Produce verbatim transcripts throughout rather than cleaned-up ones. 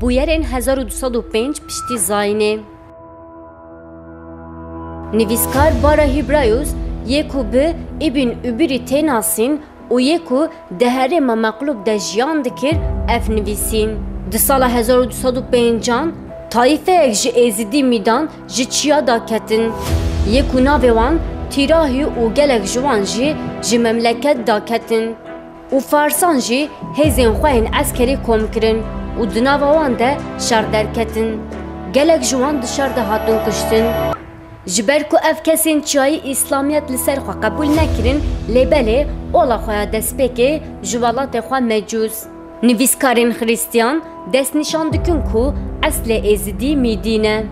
buyerên hezar û du sed û pênc piştî zayînê. Nivîskar bara Hibrayos yê ku bi Ibn Ubirî tê nasîn û yê ku di herêma Meqlûb de jiyan dikir ev nivîsîn. Di sala hezar û du sed û pêncan tayîfeyek ji Êzidî Mîdan ji çiya da ketin. Yê ku navê wan Tîrahî û gelek ji wan jî ji memleket da ketin. û Farsan jî hêzên xwe yên eskerî kom kirin û di nava wan de şer derketin. Gelek ji wan di şer de hatun kuştin. Ji ber ku ev kesên çiyayî İslamiyet li ser xwe qebûl nekirin, lêbelê ola xwe ya destpêkê ji welatê xwe mecûz. Nivîskarên Xristiyan dest nîşan dikin ku eslê Êzidî Mîdî ne.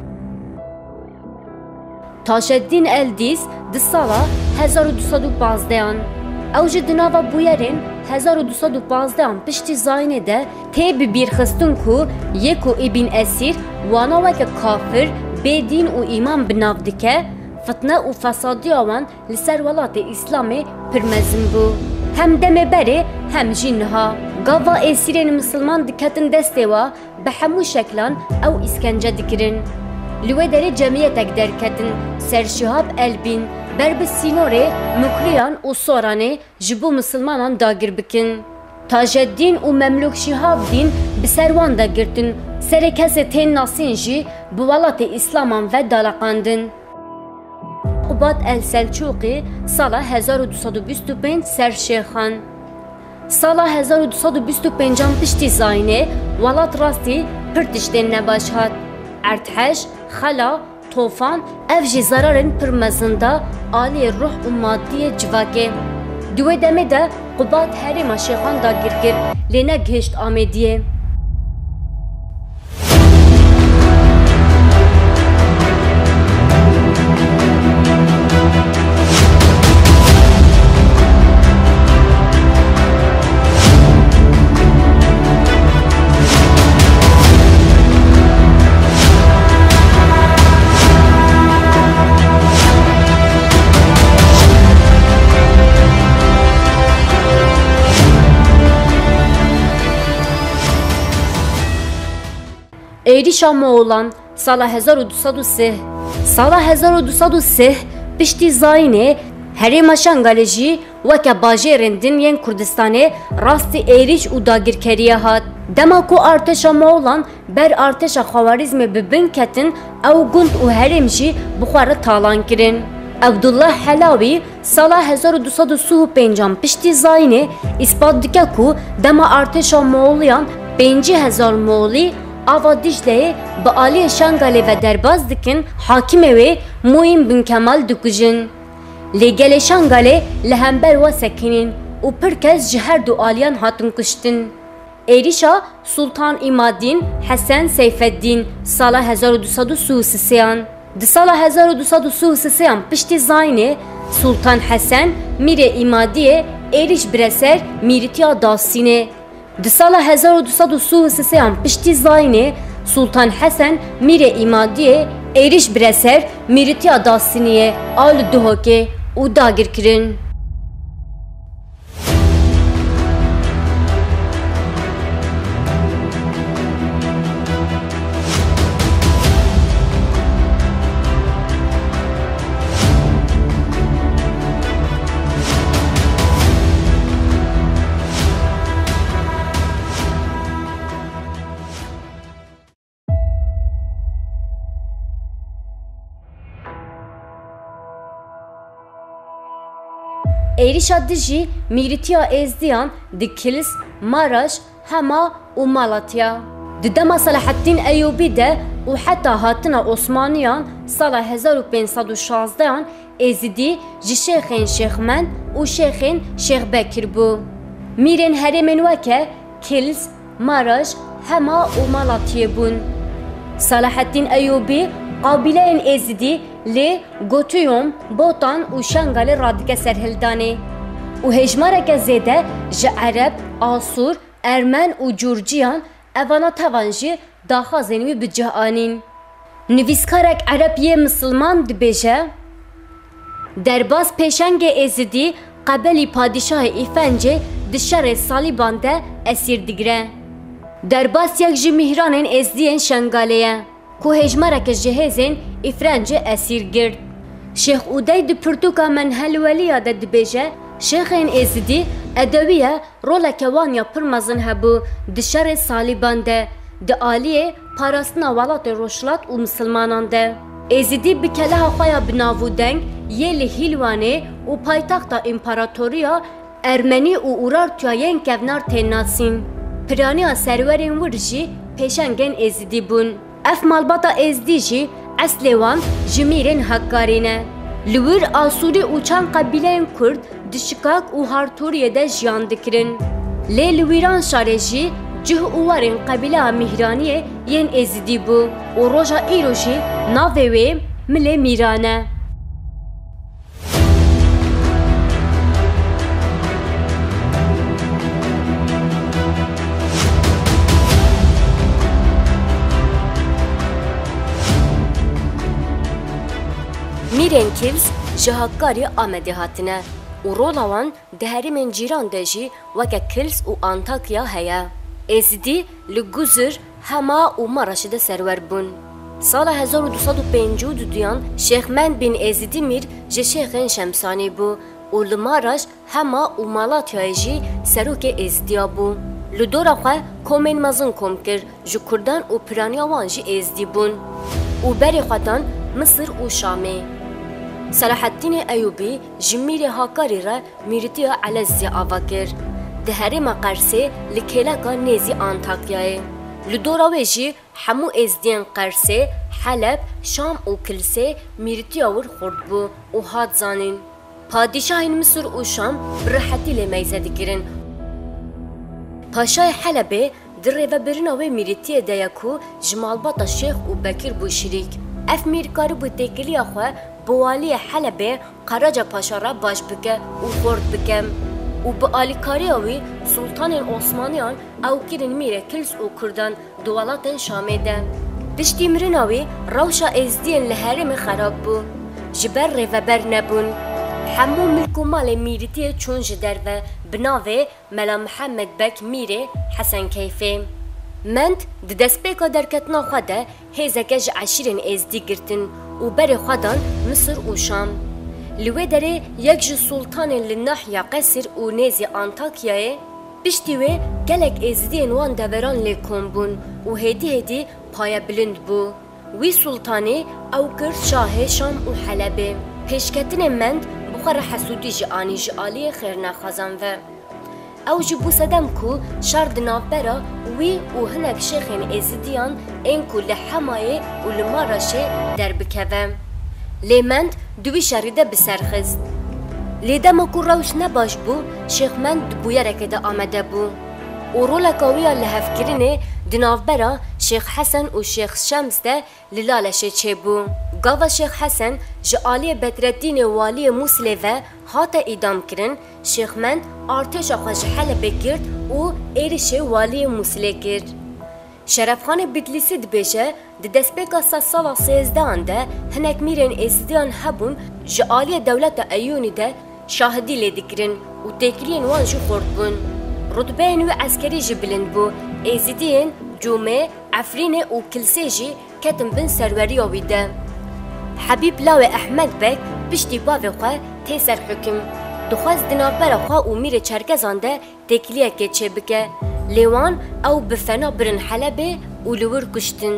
Taşeddîn Eldîs di sala hezar û du sed û panzdeyan. Ew ji di nava bûyerên hezar û du sed û panzdeyan piştî zayînê de tê bibîrxistin ku yê ku Ibn Esîr wana weke kafir, bêdîn û îman bi nav dike, fitne û fesadiya wan li ser welatê Îslamê pir mezin bû. Hem demê berê hem jî niha. Gava esîrên Misilman diketin destê we bi hemû şeklan ew îskence dikirin. Li wê derê cemiyetek derketin, Serşihab Elbîn, ber bi sînorê Mukriyan û Soranê ji bo Misilmanan dagir bikin. Tajeddîn û Memlûk Şihabdîn bi ser wan de girtin, serê kesê tên nasîn jî bi welatê Îslaman ve dalaqandin. Qubat el Selçûqî sala hezar û du sed û bîst û pênc serşêxan. Sala hezar û du sed û bîst û pêncan piştî zayînê welat rastî pir tiştên nebaş hat. Erteş, Xela, Tofan ev jî zararên pir mezin da aliyê ruh û maddiyê civakê. Di wê demê de Qubat herêma şêxan da girkir, lê negihîşt Amêdiyê. Êrîşa Moğolan sala hezar û du sed û sih. Sala hezar û du sed û sih piştî zayînê herêma Şengalê jî weke bajêrên din yên Kurdistanê rastî êrîş û dagirkeriye hat. Dema ku artêşa Moğolan ber artêşa Xewarîzmê bi bin ketin, ew gund û herêm jî bi xwe re talan kirin. Abdullah Helawî sala hezar û du sed û sih û pêncan piştî zayînê îspat dike ku dema artêşa Moğoliyan pêncî hezar Moğolî ava Dicle'ye bi aliyê Şengalê ve derbas dikin, hakimê wê Muîn bin Kemal dikujin. Lê gelê Şengalê li hember we sekînin û pir kes ji her du aliyan hatin kuştin. Êrîşa Sultan İmadîn Hesen Seyfeddîn sala hezar û du sed û sih û sîseyan. Di sala hezar û du sed û sih û sîseyan piştî zayînê Sultan Hesen Mîrê İmadiyê êriş bireser mîrîtiya Dasînê. Di sala hezar û du sed û sih û sîseyan piştî zayînê Sultan Hesen Mîrê İmadiyê êriş bireser mîrîtiya Dasîniyê a li Duhokê û dagir kirin. Êrîşa dijî mîrîtiya Êzdiyan di Kilis, Maraş, Hema û Malatya. Di dema Selaheddîn Eyyûbî de û heta hatina Osmaniyan sala hezar û pênc sed û şazdeyan Êzidî ji şêxên Şêxmend û şêxên Şêxbekir bû. Mîrên herêmên weke Kilis, Maraş, Hema û Malatyê bûn. Selaheddîn Eyyûbî qabileyên Êzidî lê Gotuyom, Botan û Şengalê radike serhildanê û hejmareke zêde ji Ereb, Asûr, Ermen û Curciyan evana tevan jî daxwazên wî bi cih anîn. Nivîskarek Ereb yê Misilman dibêje derbas pêşengê Êzidî qebelî padîşahê îfencê di şerê Salîban de esîr digire. Derbas yek ji mihranên Ezdiyên Şengaleye ku hejmareke ji hêzên îfrencê esîr girt. Şêx Udey di Pirtûka Menhelweliya de dibêje Şêxên Êzidî edewiye roleke wan ya pir mezin hebû di şerê Salîban de di aliyê parastina welatê Rojhilat û Misilmanan de. Êzidî bi keleha xwe ya binavûdeng yê li Hîlwanê û paytexta împaratoriya Ermenî û Urartuya yên kevnar tên nasîn. Piraniya serwerên wir jî pêşengên Êzidî bûn. Ev malbata Êzidî jî eslê wan ji mîrên Hekkarî ne. Li wir Asûrî û çand qebîleyên Kurd di Şikak û Hartûriyê de jiyan dikirin. Lê li wîran şarê jî cih û warên qebîleya Mîhraniyê yên Êzidî bû û roja îro jî navê wê Milê Mîran e. Mîrên Kîvs ji Hakkariê Amedê hatine û rola wan di herêmên cîran de jî weke Kils û Antakya heye. Êzidî li Guzir, Hema û Maraşê de serwer bûn. Sala hezar û du sed û pêncî û duyan Şêxmend bin Êzidî Mîr ji Şêxên Şemsanî bû û li Maraş, Hema û Malatyayê jî serokê Êzidiya bû. Li dora xwe komên mezin kom kir ji Kurdan û piraniya wan jî Êzidî bûn û berê xwe dan Misir û Şamê. Selaheddînê Eyûbî ji mîrê Hakarî re mîritiya Elezyê ava kir. Di herêma Qersê li kêleka nêzî Antakyayê. Li dora wê jî hemû Êzidiyên Qersê, Heleb, Şam û Kilsê mîritiya wir xurt bû û hat zanîn. Padîşahên Misir û Şam bi rihetî lê meyze dikirin. Paşayê Helebê di rêvebirina wê mîritiyê de ye ku ji malbata Şêx û Bekir bû şirîk. Ev mîr karibû têkiliya xwe bi waliyê Helebê Qaraca Paşa re baş bike û xort bike û bi alîkariya wî Sultanên Osmaniyan ew kirin mîrê Kils û Kurdan di welatên Şamê de. Piştî mirina wî rewşa Êzidiyên li herêmê xerab bû. Ji ber rêveber nebûn. Hemû milk û malê mîritiyê çûn ji derve bi navê Mela Mihemed Bek Mîrê Hesenkeyfê. Mend di destpêka derketina xwe de hêzeke ji eşîrên Êzidî girtin û berê xwe dan Misir û Şam. Li wê derê yek ji sultanên li Nahya Qesir û nêzî Antakyayê piştî wê gelek Êzidiyên wan deveran lê kom bûn û hêdî hêdî paye bilind bû. Wî sultanê ew kir şahê Şam û Helebê. Pêşketinê Mend bi xwe re hesûdî jî anî ji aliyê xêrnexwezan ve. Ew jî bû sedem ku şer di navbera wî û hinek şêxên Êzidiyan ên ku li Hemayê û li Maraşê derbikeve. Lê Mend di wî şerî de biserxist. Lê dema ku rewş nebaş bû, Şêxmend di bûyerekê de amede bû û roleka wî ya li hevkirinê di navbera Şêx Hesen û Şêx Şems de li Laleşê çêbû. Gava Şêx Hesen ji aliyê Bedreddînê waliyê Musilê ve hate îdam kirin, Şêxmend artêşa xwe ji Helebê girt û êrişê waliyê Musilê kir. Şerefxanê Bitlisî dibêje di destpêka sed sala sêzdehan de hinek mîrên Êzidiyan hebûn ji aliyê dewleta Eyûnî de şahidî lê dikirin û têkiliyên wan jî xort bûn. Rutbeyên wî eskerî jî bilind bû. Êzidiyên Cûmê, Efrînê û Kilsê jî ketin bin serweriya wî de. Hebîb Lawê Ehmed Bek piştî bavê xwe tê serhukm. Dixwest di navbera xwe û mîrê Çerkezan de têkiliyekê çêbike. Lê wan ew bi fena birin Helebê û li wir kuştin.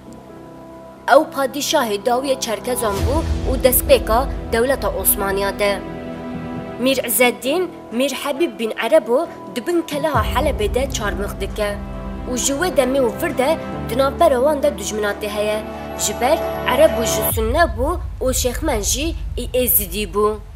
Ew padîşahê Dawiyê Çerkezan bû û destpêka dewleta Osmaniya de. Mîr İzzeddîn, Mîr Hebîb bin Erebo di bin keleha Helebê de çarmix dike û ji wê demê û vir de di navbera wan de dijminatê heye. Ji ber Erebo ji Sunne bû û Şêxmend jî ê Êzidî bû.